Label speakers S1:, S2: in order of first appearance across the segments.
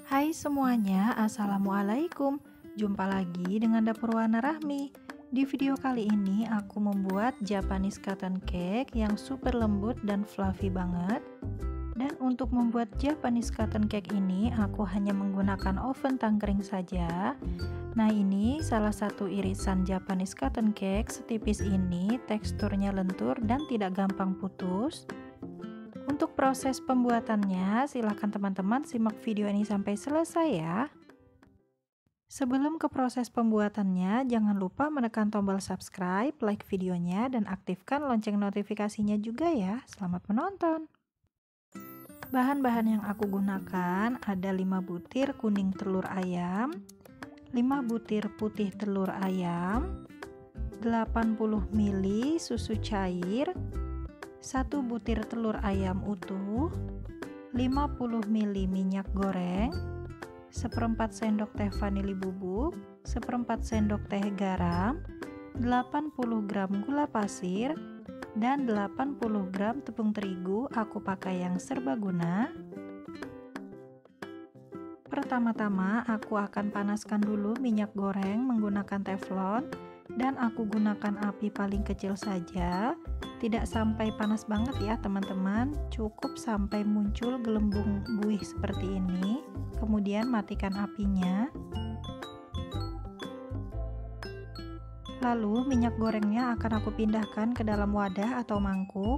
S1: Hai semuanya, Assalamualaikum. Jumpa lagi dengan Dapur Warna Rahmi. Di video kali ini aku membuat Japanese cotton cake yang super lembut dan fluffy banget. Dan untuk membuat Japanese cotton cake ini aku hanya menggunakan oven tangkring saja. Nah, ini salah satu irisan Japanese cotton cake setipis ini, teksturnya lentur dan tidak gampang putus. Untuk proses pembuatannya, silahkan teman-teman simak video ini sampai selesai ya. Sebelum ke proses pembuatannya, jangan lupa menekan tombol subscribe, like videonya, dan aktifkan lonceng notifikasinya juga ya. Selamat menonton! Bahan-bahan yang aku gunakan ada 5 butir kuning telur ayam, 5 butir putih telur ayam, 80 ml susu cair, 1 butir telur ayam utuh, 50 ml minyak goreng, 1/4 sendok teh vanili bubuk, 1/4 sendok teh garam, 80 gram gula pasir, dan 80 gram tepung terigu. Aku pakai yang serbaguna. Pertama-tama aku akan panaskan dulu minyak goreng menggunakan teflon, dan aku gunakan api paling kecil saja. Tidak sampai panas banget ya teman-teman, cukup sampai muncul gelembung buih seperti ini. Kemudian matikan apinya. Lalu minyak gorengnya akan aku pindahkan ke dalam wadah atau mangkuk.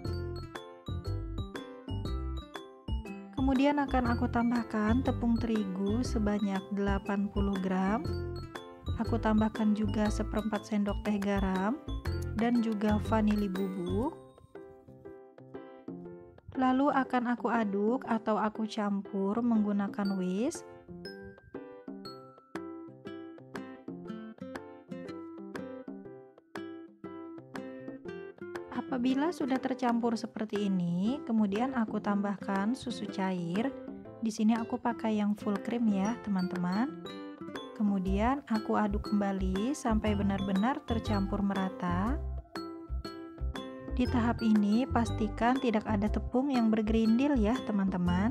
S1: Kemudian akan aku tambahkan tepung terigu sebanyak 80 gram. Aku tambahkan juga 1/4 sendok teh garam dan juga vanili bubuk. Lalu akan aku aduk atau aku campur menggunakan whisk. Apabila sudah tercampur seperti ini, kemudian aku tambahkan susu cair. Di sini aku pakai yang full cream ya, teman-teman. Kemudian aku aduk kembali sampai benar-benar tercampur merata. Di tahap ini pastikan tidak ada tepung yang bergerindil ya teman-teman.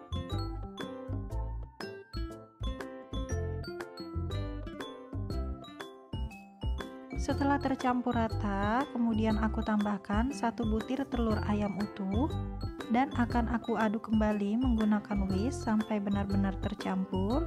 S1: Setelah tercampur rata, kemudian aku tambahkan 1 butir telur ayam utuh dan akan aku aduk kembali menggunakan whisk sampai benar-benar tercampur.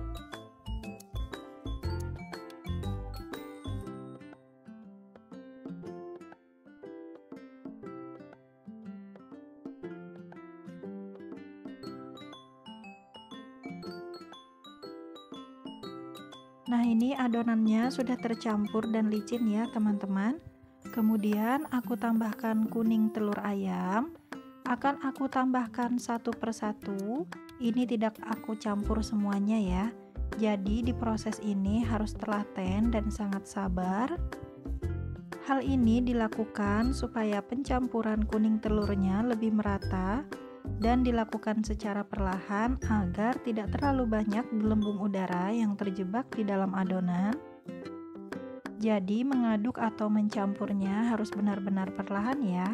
S1: Nah, ini adonannya sudah tercampur dan licin ya teman-teman. Kemudian aku tambahkan kuning telur ayam. Akan aku tambahkan satu persatu. Ini tidak aku campur semuanya ya. Jadi di proses ini harus telaten dan sangat sabar. Hal ini dilakukan supaya pencampuran kuning telurnya lebih merata dan dilakukan secara perlahan agar tidak terlalu banyak gelembung udara yang terjebak di dalam adonan. Jadi mengaduk atau mencampurnya harus benar-benar perlahan ya.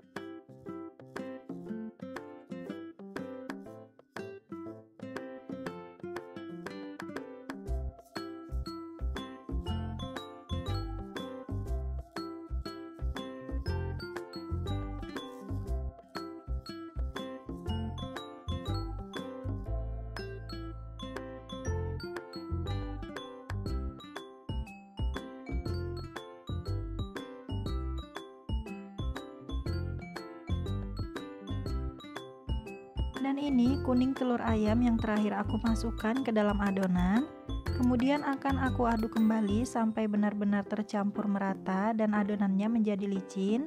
S1: Dan ini kuning telur ayam yang terakhir aku masukkan ke dalam adonan. Kemudian akan aku aduk kembali sampai benar-benar tercampur merata dan adonannya menjadi licin.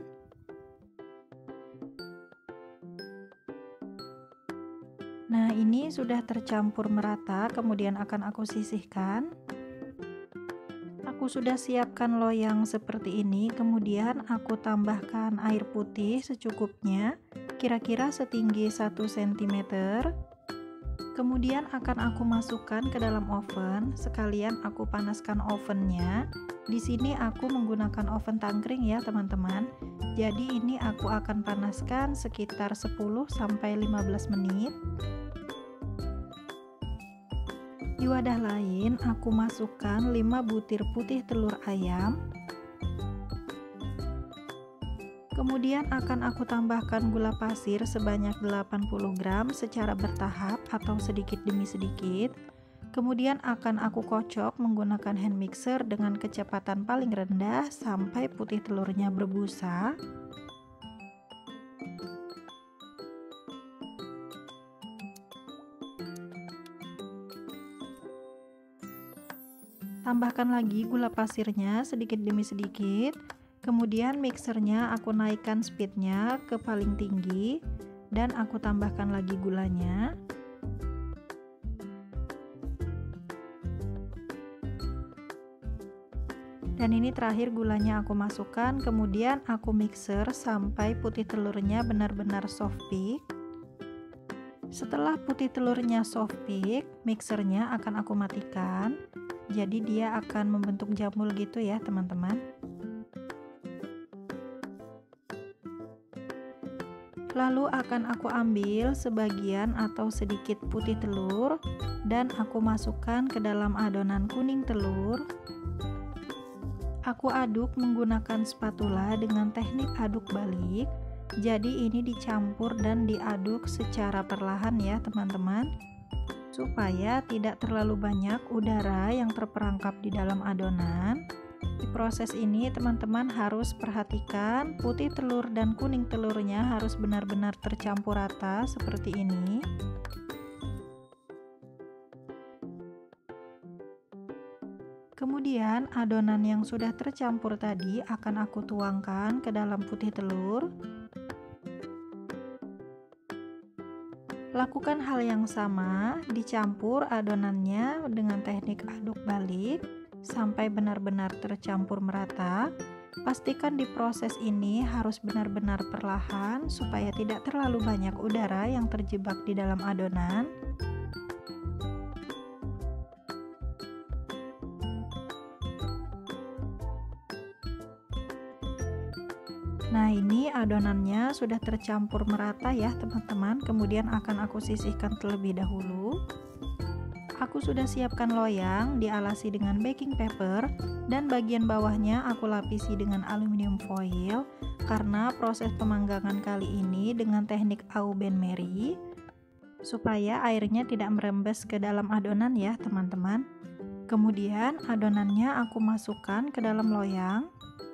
S1: Nah, ini sudah tercampur merata, kemudian akan aku sisihkan. Aku sudah siapkan loyang seperti ini, kemudian aku tambahkan air putih secukupnya, kira-kira setinggi 1 cm. Kemudian akan aku masukkan ke dalam oven, sekalian aku panaskan ovennya. Di sini aku menggunakan oven tangkring ya teman-teman. Jadi ini aku akan panaskan sekitar 10 sampai 15 menit. Di wadah lain aku masukkan 5 butir putih telur ayam. Kemudian akan aku tambahkan gula pasir sebanyak 80 gram secara bertahap atau sedikit demi sedikit. Kemudian akan aku kocok menggunakan hand mixer dengan kecepatan paling rendah sampai putih telurnya berbusa. Tambahkan lagi gula pasirnya sedikit demi sedikit. Kemudian mixernya aku naikkan speednya ke paling tinggi dan aku tambahkan lagi gulanya. Dan ini terakhir gulanya aku masukkan, kemudian aku mixer sampai putih telurnya benar-benar soft peak. Setelah putih telurnya soft peak, mixernya akan aku matikan. Jadi dia akan membentuk jamur gitu ya teman-teman. Lalu akan aku ambil sebagian atau sedikit putih telur dan aku masukkan ke dalam adonan kuning telur. Aku aduk menggunakan spatula dengan teknik aduk balik. Jadi ini dicampur dan diaduk secara perlahan ya teman-teman, supaya tidak terlalu banyak udara yang terperangkap di dalam adonan. Di proses ini teman-teman harus perhatikan putih telur dan kuning telurnya harus benar-benar tercampur rata seperti ini. Kemudian adonan yang sudah tercampur tadi akan aku tuangkan ke dalam putih telur. Lakukan hal yang sama, dicampur adonannya dengan teknik aduk balik sampai benar-benar tercampur merata. Pastikan di proses ini harus benar-benar perlahan supaya tidak terlalu banyak udara yang terjebak di dalam adonan. Nah, ini adonannya sudah tercampur merata ya teman-teman. Kemudian akan aku sisihkan terlebih dahulu. Aku sudah siapkan loyang dialasi dengan baking paper dan bagian bawahnya aku lapisi dengan aluminium foil karena proses pemanggangan kali ini dengan teknik au bain-marie supaya airnya tidak merembes ke dalam adonan ya teman-teman. Kemudian adonannya aku masukkan ke dalam loyang.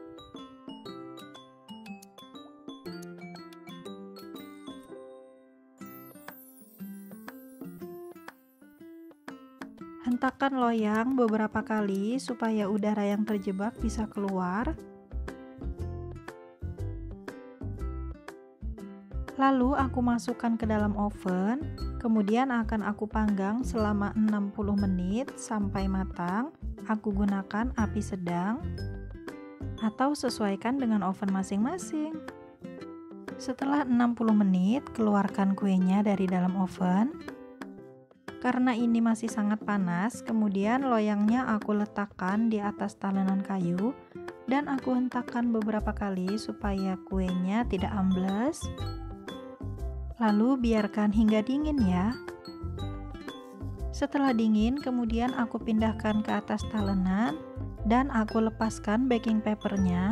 S1: Hentakkan loyang beberapa kali supaya udara yang terjebak bisa keluar. Lalu aku masukkan ke dalam oven, kemudian akan aku panggang selama 60 menit sampai matang. Aku gunakan api sedang atau sesuaikan dengan oven masing-masing. Setelah 60 menit, keluarkan kuenya dari dalam oven. Karena ini masih sangat panas, kemudian loyangnya aku letakkan di atas talenan kayu dan aku hentakkan beberapa kali supaya kuenya tidak ambles. Lalu biarkan hingga dingin ya. Setelah dingin, kemudian aku pindahkan ke atas talenan dan aku lepaskan baking papernya.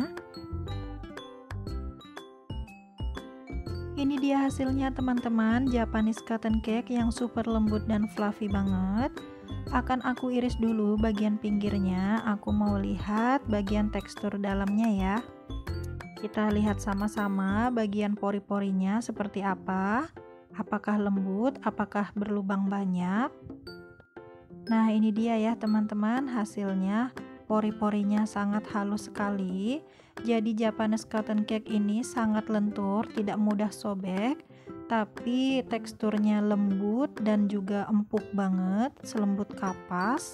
S1: Ini dia hasilnya teman-teman, Japanese cotton cake yang super lembut dan fluffy banget. Akan aku iris dulu bagian pinggirnya, aku mau lihat bagian tekstur dalamnya ya. Kita lihat sama-sama bagian pori-porinya seperti apa. Apakah lembut, apakah berlubang banyak. Nah ini dia ya teman-teman hasilnya. Pori-porinya sangat halus sekali. Jadi Japanese cotton cake ini sangat lentur, tidak mudah sobek, tapi teksturnya lembut dan juga empuk banget, selembut kapas.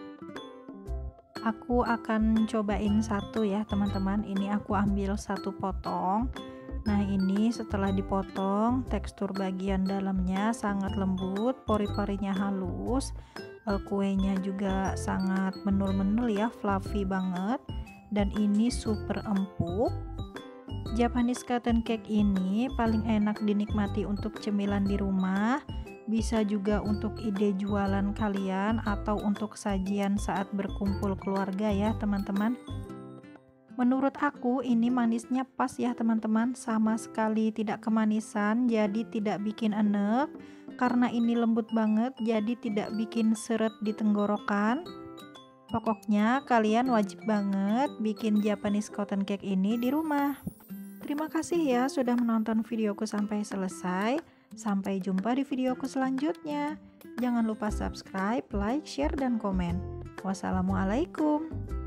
S1: Aku akan cobain satu ya teman-teman. Ini aku ambil satu potong. Nah ini setelah dipotong, tekstur bagian dalamnya sangat lembut, pori-porinya halus. Kuenya juga sangat menul-menul ya, fluffy banget, dan ini super empuk. Japanese cotton cake ini paling enak dinikmati untuk cemilan di rumah Bisa juga untuk ide jualan kalian atau untuk sajian saat berkumpul keluarga ya teman-teman. Menurut aku ini manisnya pas ya teman-teman, sama sekali tidak kemanisan jadi tidak bikin enek. Karena ini lembut banget jadi tidak bikin seret di tenggorokan. Pokoknya kalian wajib banget bikin Japanese cotton cake ini di rumah. Terima kasih ya sudah menonton videoku sampai selesai. Sampai jumpa di videoku selanjutnya. Jangan lupa subscribe, like, share, dan komen. Wassalamualaikum.